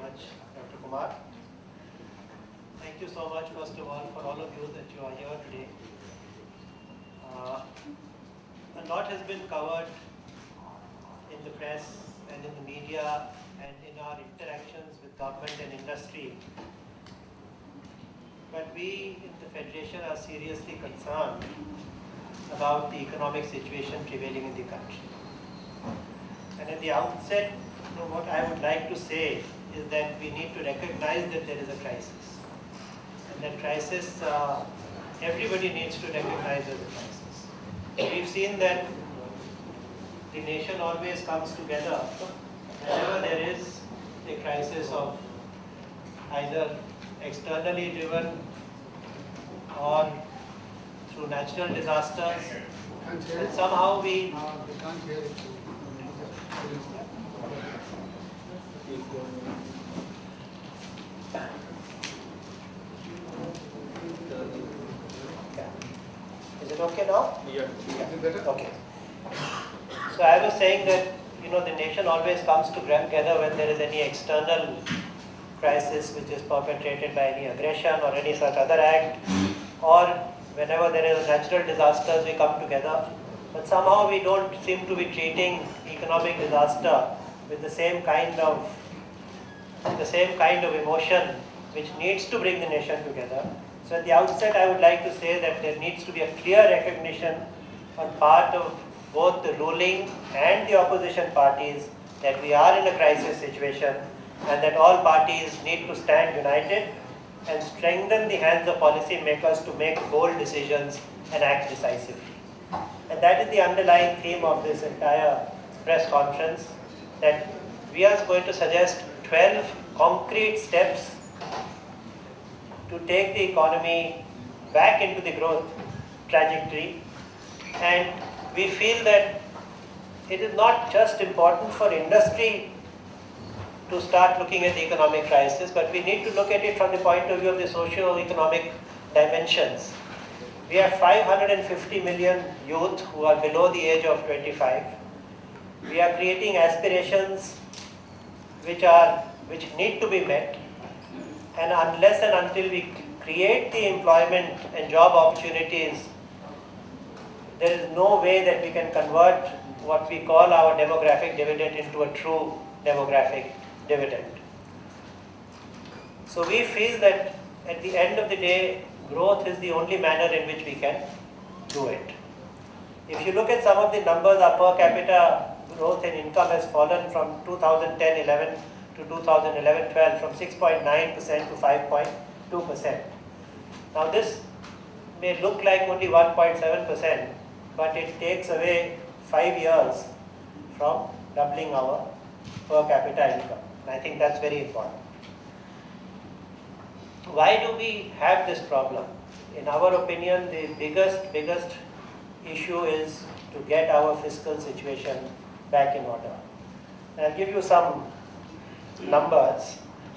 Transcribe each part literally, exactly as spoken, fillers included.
much, Doctor Kumar. Thank you so much, first of all, for all of you that you are here today. Uh, a lot has been covered in the press and in the media and in our interactions with government and industry. But we in the Federation are seriously concerned about the economic situation prevailing in the country. And at the outset, you know, what I would like to say is that we need to recognize that there is a crisis. And that crisis, uh, everybody needs to recognize as a crisis. We've seen that the nation always comes together whenever there is a crisis of either externally driven or through natural disasters. And somehow we Is it okay now? Yeah. Yeah. Okay. So I was saying that, you know, the nation always comes together when there is any external crisis which is perpetrated by any aggression or any such other act, or whenever there is natural disasters, we come together. But somehow we don't seem to be treating economic disaster with the same kind of the same kind of emotion which needs to bring the nation together. So at the outset, I would like to say that there needs to be a clear recognition on part of both the ruling and the opposition parties that we are in a crisis situation and that all parties need to stand united and strengthen the hands of policy makers to make bold decisions and act decisively. And that is the underlying theme of this entire press conference, that we are going to suggest twelve concrete steps to take the economy back into the growth trajectory. And we feel that it is not just important for industry to start looking at the economic crisis, but we need to look at it from the point of view of the socio-economic dimensions. We have five hundred fifty million youth who are below the age of twenty-five. We are creating aspirations which are which need to be met, and unless and until we create the employment and job opportunities, there is no way that we can convert what we call our demographic dividend into a true demographic dividend. So we feel that at the end of the day, growth is the only manner in which we can do it. If you look at some of the numbers, our per capita growth in income has fallen from two thousand ten eleven to two thousand eleven twelve from six point nine percent to five point two percent. Now this may look like only one point seven percent, but it takes away five years from doubling our per capita income. And I think that's very important. Why do we have this problem? In our opinion, the biggest, biggest issue is to get our fiscal situation back in order. I'll give you some numbers.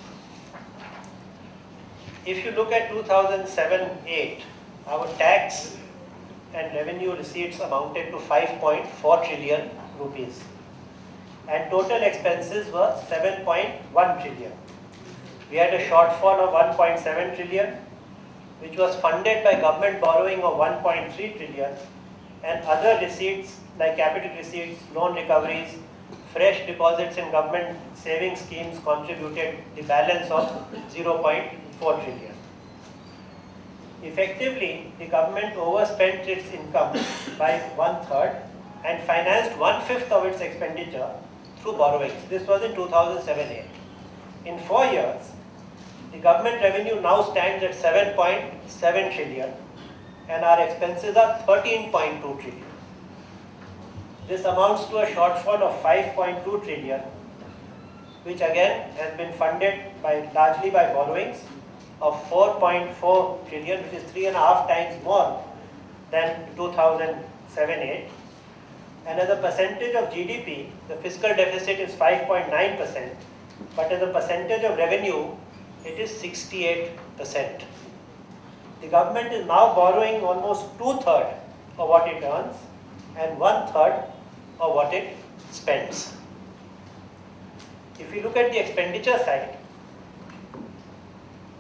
If you look at two thousand seven eight, our tax and revenue receipts amounted to five point four trillion rupees, and total expenses were seven point one trillion. We had a shortfall of one point seven trillion, which was funded by government borrowing of one point three trillion, and other receipts like capital receipts, loan recoveries, fresh deposits in government saving schemes contributed the balance of zero point four trillion. Effectively, the government overspent its income by one third and financed one fifth of its expenditure through borrowings. This was in two thousand seven eight. In four years, the government revenue now stands at seven point seven trillion and our expenses are thirteen point two trillion. This amounts to a shortfall of five point two trillion, which again has been funded by largely by borrowings of four point four trillion, which is three and a half times more than two thousand seven eight. And as a percentage of G D P, the fiscal deficit is five point nine percent, but as a percentage of revenue, it is sixty-eight percent. The government is now borrowing almost two-thirds of what it earns and one-third of what it spends. If we look at the expenditure side,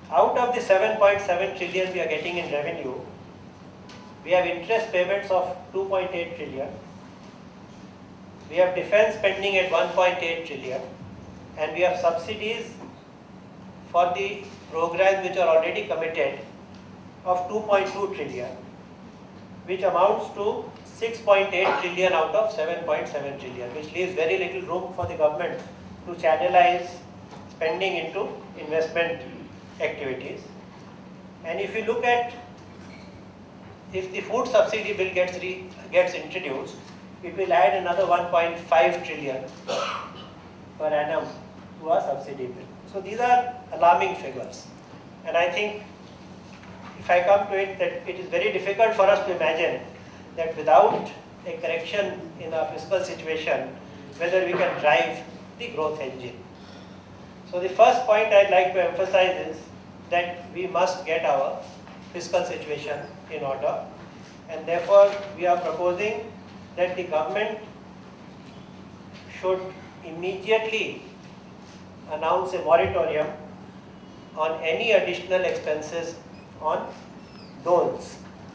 out of the seven point seven trillion we are getting in revenue, we have interest payments of two point eight trillion. We have defense spending at one point eight trillion, and we have subsidies for the programs which are already committed of two point two trillion, which amounts to six point eight trillion out of seven point seven trillion, which leaves very little room for the government to channelize spending into investment activities. And if you look at, if the food subsidy bill gets re, gets introduced, it will add another one point five trillion per annum to our subsidy bill. So these are alarming figures. And I think if I come to it, that it is very difficult for us to imagine that without a correction in our fiscal situation, whether we can drive the growth engine. So the first point I'd like to emphasize is that we must get our fiscal situation in order, and therefore we are proposing that the government should immediately announce a moratorium on any additional expenses on loans.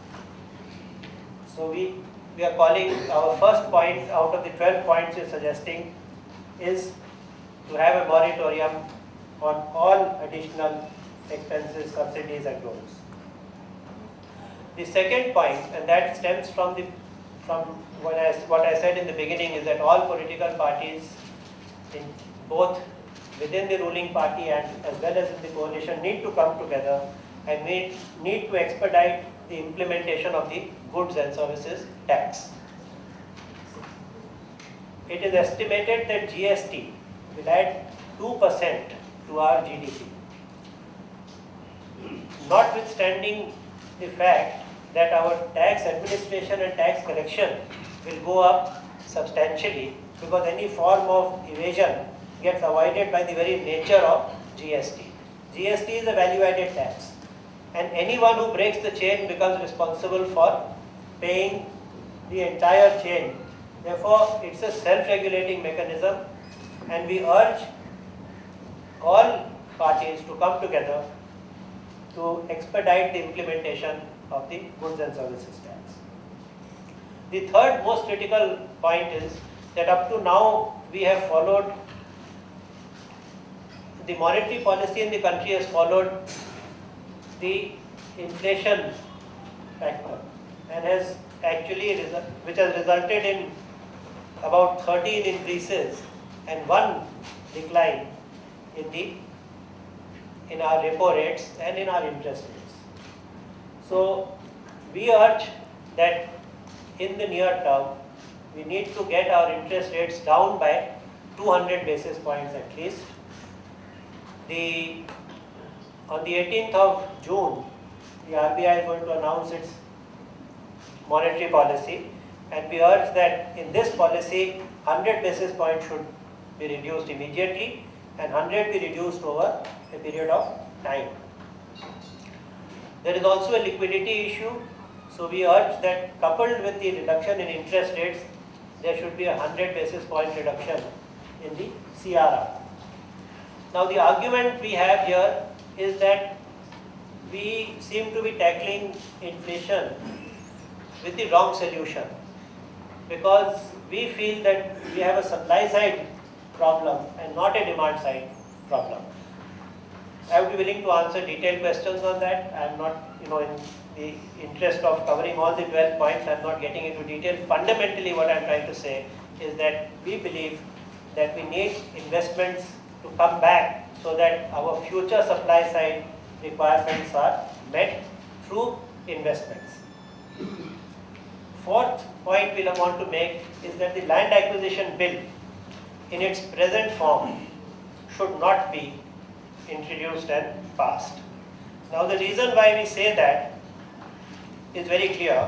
So we, we are calling our first point out of the twelve points we are suggesting is to have a moratorium on all additional expenses, subsidies and loans. The second point, and that stems from the from what I, what I said in the beginning, is that all political parties, in both within the ruling party and as well as in the coalition, need to come together and need, need to expedite the implementation of the goods and services tax. It is estimated that G S T will add two percent to our G D P. Notwithstanding the fact that our tax administration and tax collection will go up substantially, because any form of evasion gets avoided by the very nature of G S T. G S T is a value-added tax, and anyone who breaks the chain becomes responsible for paying the entire chain. Therefore, it's a self-regulating mechanism, and we urge all parties to come together to expedite the implementation of the goods and services tax. The third most critical point is that up to now we have followed, the monetary policy in the country has followed the inflation factor, and has actually, which has resulted in about thirteen increases and one decline in the in our repo rates and in our interest rates. So we urge that in the near term we need to get our interest rates down by two hundred basis points at least. The on the eighteenth of June, the R B I is going to announce its monetary policy, and we urge that in this policy one hundred basis points should be reduced immediately and one hundred be reduced over a period of time. There is also a liquidity issue, so we urge that coupled with the reduction in interest rates, there should be a one hundred basis point reduction in the C R R. Now the argument we have here is that we seem to be tackling inflation with the wrong solution, because we feel that we have a supply side problem and not a demand side problem. I would be willing to answer detailed questions on that. I am not, you know, in the interest of covering all the twelve points, I am not getting into detail. Fundamentally, what I am trying to say is that we believe that we need investments to come back so that our future supply side requirements are met through investments. Fourth point we want to make is that the land acquisition bill in its present form should not be introduced and passed. Now the reason why we say that is very clear,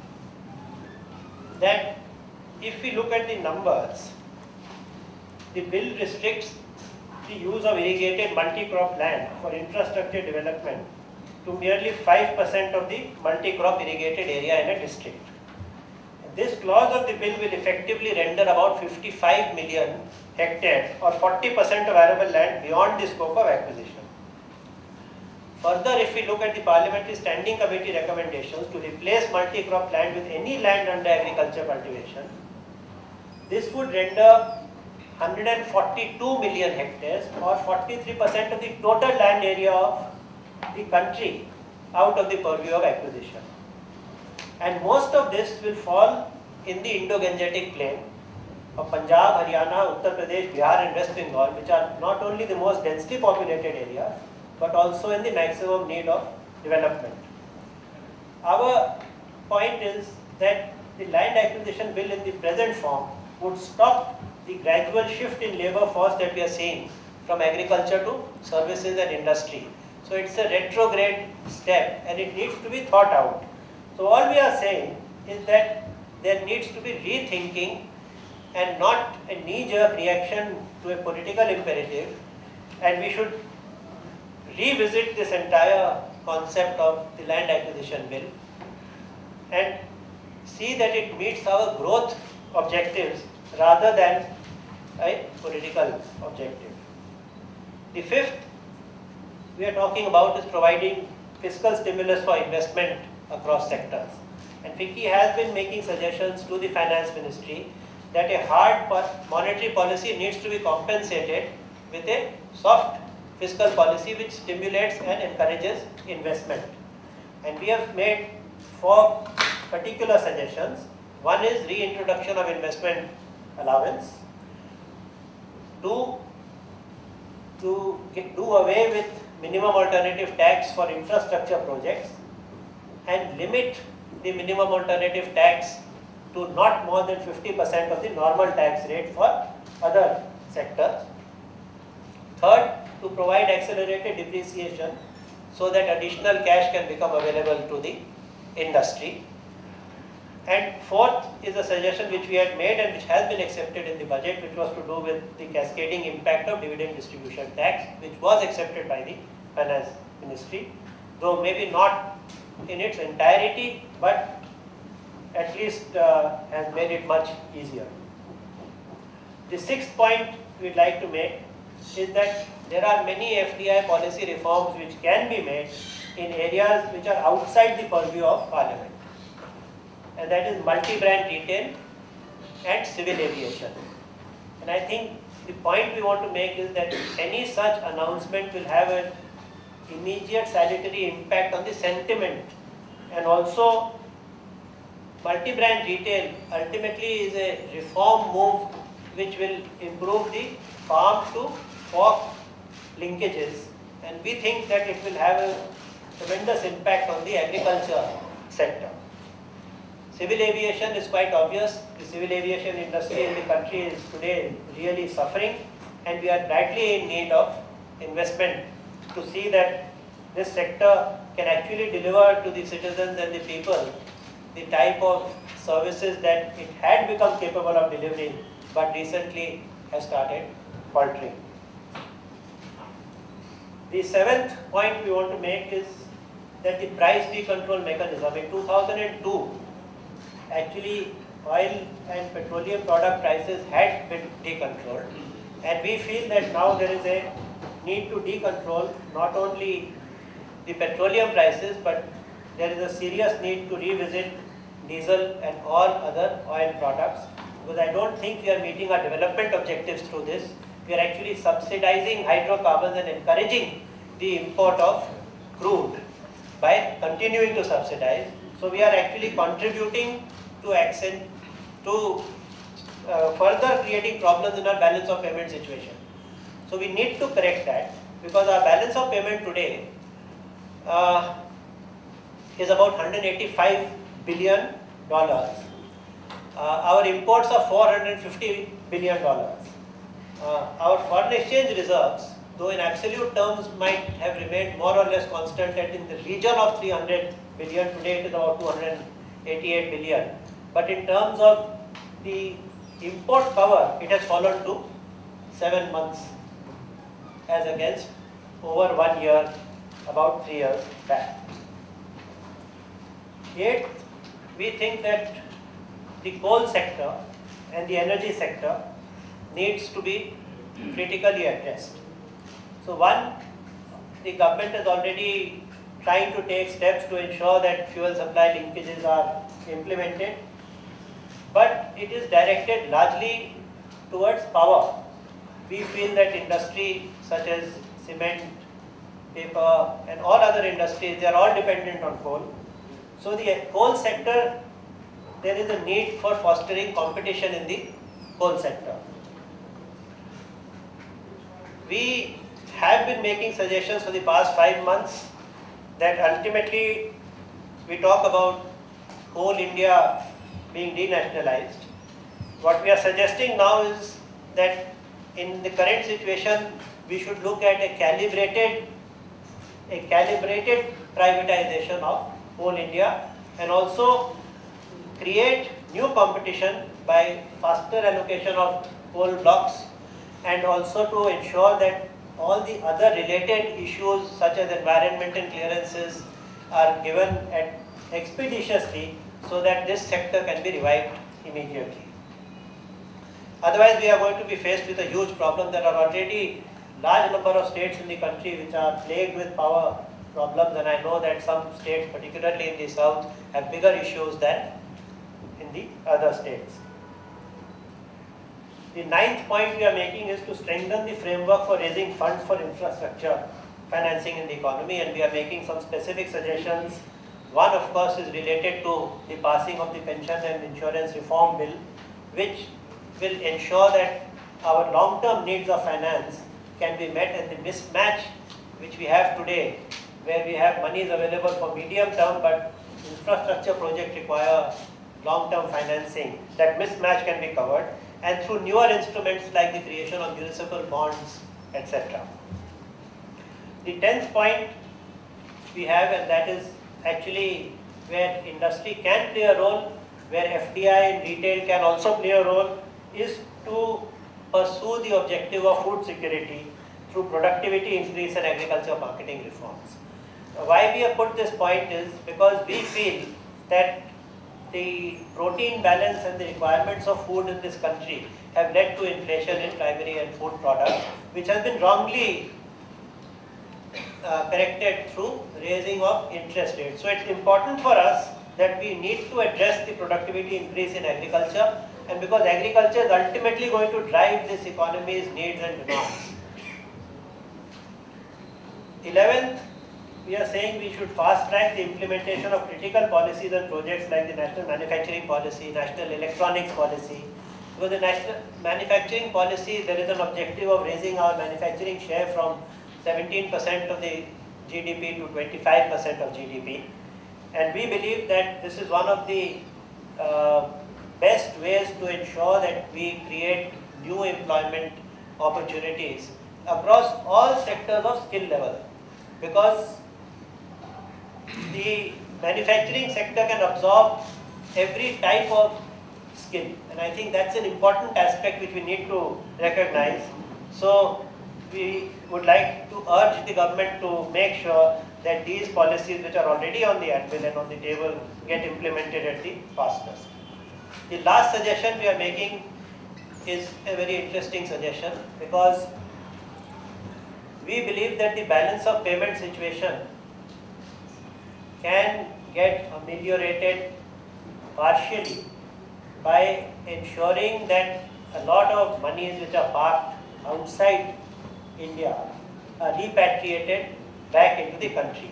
that if we look at the numbers, the bill restricts the use of irrigated multi-crop land for infrastructure development to merely five percent of the multi-crop irrigated area in a district. This clause of the bill will effectively render about fifty-five million hectares or forty percent of arable land beyond the scope of acquisition. Further, if we look at the Parliamentary Standing Committee recommendations to replace multi-crop land with any land under agriculture cultivation, this would render one hundred forty-two million hectares or forty-three percent of the total land area of the country out of the purview of acquisition. And most of this will fall in the Indo-Gangetic plain of Punjab, Haryana, Uttar Pradesh, Bihar and West Bengal, which are not only the most densely populated areas, but also in the maximum need of development. Our point is that the land acquisition bill in the present form would stop the gradual shift in labor force that we are seeing from agriculture to services and industry. So it's a retrograde step and it needs to be thought out. So all we are saying is that there needs to be rethinking and not a knee-jerk reaction to a political imperative, and we should revisit this entire concept of the land acquisition bill and see that it meets our growth objectives rather than a political objective. The fifth we are talking about is providing fiscal stimulus for investment across sectors. And FICCI has been making suggestions to the Finance Ministry that a hard monetary policy needs to be compensated with a soft fiscal policy which stimulates and encourages investment. And we have made four particular suggestions. One is reintroduction of investment allowance. Two, to get, do away with minimum alternative tax for infrastructure projects and limit the minimum alternative tax to not more than fifty percent of the normal tax rate for other sectors. Third, to provide accelerated depreciation so that additional cash can become available to the industry. And fourth is a suggestion which we had made and which has been accepted in the budget, which was to do with the cascading impact of dividend distribution tax, which was accepted by the Finance Ministry, though maybe not in its entirety, but at least uh, has made it much easier. The sixth point we'd like to make is that there are many F D I policy reforms which can be made in areas which are outside the purview of Parliament, and that is multi-brand retail and civil aviation. And I think the point we want to make is that any such announcement will have an immediate salutary impact on the sentiment, and also multi-brand retail ultimately is a reform move which will improve the farm to fork linkages, and we think that it will have a tremendous impact on the agriculture sector. Civil aviation is quite obvious. The civil aviation industry in the country is today really suffering, and we are rightly in need of investment to see that this sector can actually deliver to the citizens and the people the type of services that it had become capable of delivering, but recently has started faltering. The seventh point we want to make is that the price decontrol mechanism in two thousand two, actually oil and petroleum product prices had been decontrolled, and we feel that now there is a need to decontrol not only the petroleum prices, but there is a serious need to revisit diesel and all other oil products, because I don't think we are meeting our development objectives through this. We are actually subsidizing hydrocarbons and encouraging the import of crude by continuing to subsidize. So we are actually contributing to accent, to uh, further creating problems in our balance of payment situation. So we need to correct that, because our balance of payment today uh, is about one hundred eighty-five billion dollars. Uh, our imports are four hundred fifty billion dollars. Uh, our foreign exchange reserves, though in absolute terms might have remained more or less constant at in the region of three hundred billion, today it is about two hundred eighty-eight billion. But in terms of the import cover, it has fallen to seven months as against over one year, about three years back. Eighth, we think that the coal sector and the energy sector needs to be critically addressed. So one the government is already trying to take steps to ensure that fuel supply linkages are implemented, but it is directed largely towards power. We feel that industry such as cement, paper and all other industries, they are all dependent on coal. So the coal sector, there is a need for fostering competition in the coal sector. We have been making suggestions for the past five months that ultimately we talk about Coal India being denationalized. What we are suggesting now is that in the current situation, we should look at a calibrated, a calibrated privatization of Coal India and also create new competition by faster allocation of coal blocks and also to ensure that all the other related issues such as environmental clearances are given at expeditiously so that this sector can be revived immediately. Otherwise, we are going to be faced with a huge problem. There are already large number of states in the country which are plagued with power problems, and I know that some states, particularly in the south, have bigger issues than in the other states. The ninth point we are making is to strengthen the framework for raising funds for infrastructure financing in the economy, and we are making some specific suggestions. One, of course, is related to the passing of the pension and insurance reform bill, which will ensure that our long-term needs of finance can be met, and the mismatch which we have today, where we have monies available for medium term but infrastructure projects require long-term financing, that mismatch can be covered, and through newer instruments like the creation of municipal bonds, et cetera. The tenth point we have, and that is actually where industry can play a role, where F D I and retail can also play a role, is to pursue the objective of food security through productivity increase and agriculture marketing reforms. Why we have put this point is because we feel that the protein balance and the requirements of food in this country have led to inflation in primary and food products, which has been wrongly uh, corrected through raising of interest rates. So it's important for us that we need to address the productivity increase in agriculture, and because agriculture is ultimately going to drive this economy's needs and demands. eleventh, we are saying we should fast track the implementation of critical policies and projects like the National Manufacturing Policy, National Electronics Policy. Because the National Manufacturing Policy, there is an objective of raising our manufacturing share from seventeen percent of the G D P to twenty-five percent of G D P. And we believe that this is one of the uh, best ways to ensure that we create new employment opportunities across all sectors of skill level. Because the manufacturing sector can absorb every type of skill, and I think that's an important aspect which we need to recognize. So we would like to urge the government to make sure that these policies which are already on the anvil and on the table get implemented at the fastest. The last suggestion we are making is a very interesting suggestion, because we believe that the balance of payment situation can get ameliorated partially by ensuring that a lot of monies which are parked outside India are repatriated back into the country.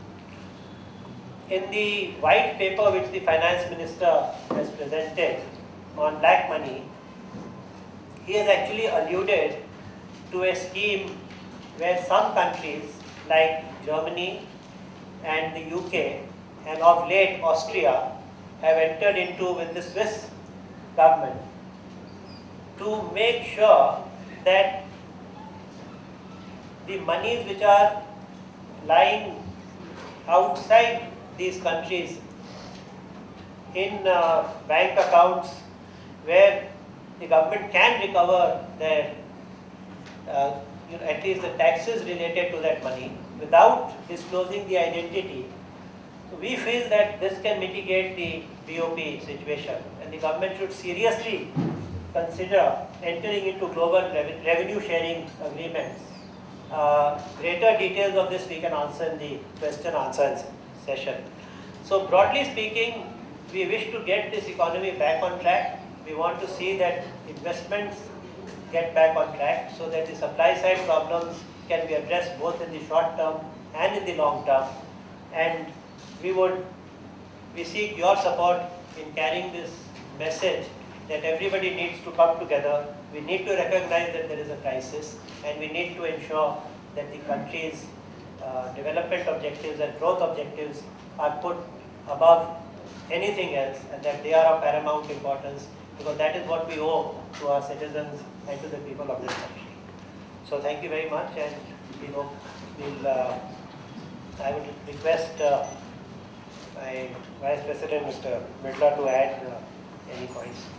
In the white paper which the finance minister has presented on black money, he has actually alluded to a scheme where some countries like Germany and the U K and of late Austria have entered into with the Swiss government to make sure that the monies which are lying outside these countries in uh, bank accounts where the government can recover their uh, you know, at least the taxes related to that money without disclosing the identity. So we feel that this can mitigate the B O P situation, and the government should seriously consider entering into global revenue sharing agreements Uh, greater details of this we can answer in the question answers session. So broadly speaking, we wish to get this economy back on track. We want to see that investments get back on track so that the supply side problems can be addressed both in the short term and in the long term. And we would, we seek your support in carrying this message that everybody needs to come together. We need to recognize that there is a crisis, and we need to ensure that the country's uh, development objectives and growth objectives are put above anything else, and that they are of paramount importance, because that is what we owe to our citizens and to the people of this country. So thank you very much, and we hope we'll, uh, I would request uh, my Vice President, Mister Birla, to add uh, any points.